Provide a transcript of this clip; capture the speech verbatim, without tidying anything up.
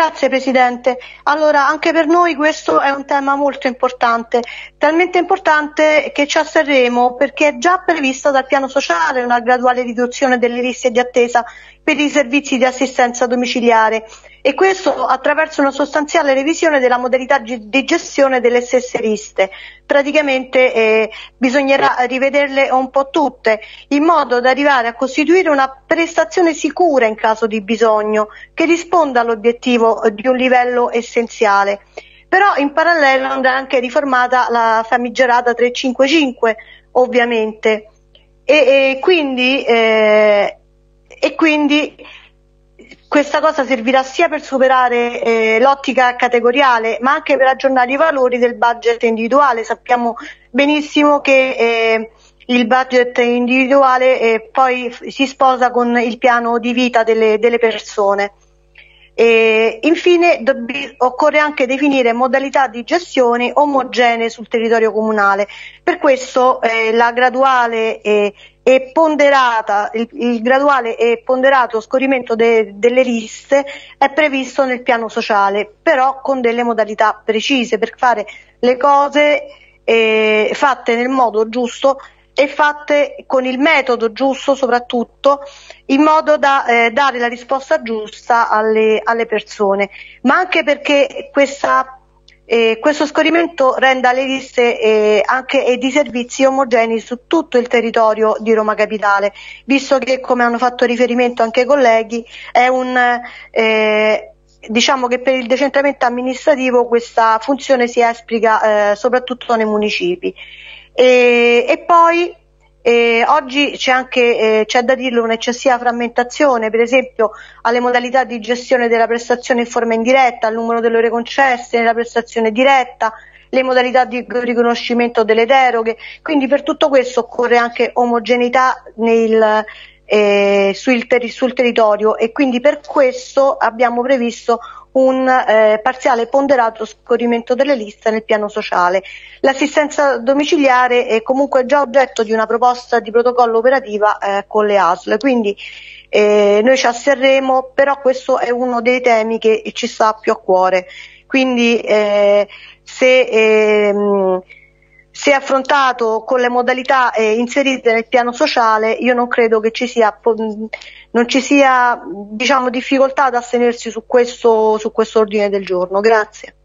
Grazie Presidente. Allora, anche per noi questo è un tema molto importante, talmente importante che ci asterremo perché è già prevista dal piano sociale una graduale riduzione delle liste di attesa per i servizi di assistenza domiciliare e questo attraverso una sostanziale revisione della modalità di gestione delle stesse liste. Praticamente eh, bisognerà rivederle un po' tutte in modo da arrivare a costituire una prestazione sicura in caso di bisogno che risponda all'obiettivo di un livello essenziale. Però in parallelo andrà anche riformata la famigerata trecentocinquantacinque ovviamente e, e quindi eh, e quindi questa cosa servirà sia per superare eh, l'ottica categoriale ma anche per aggiornare i valori del budget individuale. Sappiamo benissimo che eh, il budget individuale eh, poi si sposa con il piano di vita delle, delle persone. E infine occorre anche definire modalità di gestione omogenee sul territorio comunale. Per questo eh, la graduale eh, e ponderata, il, il graduale e ponderato scorrimento de, delle liste è previsto nel piano sociale, però con delle modalità precise per fare le cose eh, fatte nel modo giusto e fatte con il metodo giusto soprattutto, in modo da eh, dare la risposta giusta alle, alle persone, ma anche perché questa, eh, questo scorrimento renda le liste eh, anche eh, di servizi omogenei su tutto il territorio di Roma Capitale, visto che, come hanno fatto riferimento anche i colleghi, è un eh, diciamo che per il decentramento amministrativo questa funzione si esplica eh, soprattutto nei municipi. E, e poi eh, oggi c'è anche, eh, c'è da dirlo, un'eccessiva frammentazione, per esempio alle modalità di gestione della prestazione in forma indiretta, al numero delle ore concesse nella prestazione diretta, le modalità di riconoscimento delle deroghe. Quindi per tutto questo occorre anche omogeneità nel, eh, sul, ter- sul territorio e quindi per questo abbiamo previsto un eh, parziale ponderato scorrimento delle liste nel piano sociale. L'assistenza domiciliare è comunque già oggetto di una proposta di protocollo operativa eh, con le A S L, quindi eh, noi ci asterremo, però questo è uno dei temi che ci sta più a cuore. Quindi eh, se, eh, se affrontato con le modalità eh, inserite nel piano sociale, io non credo che ci sia non ci sia diciamo difficoltà ad astenersi su questo, su questo ordine del giorno. Grazie.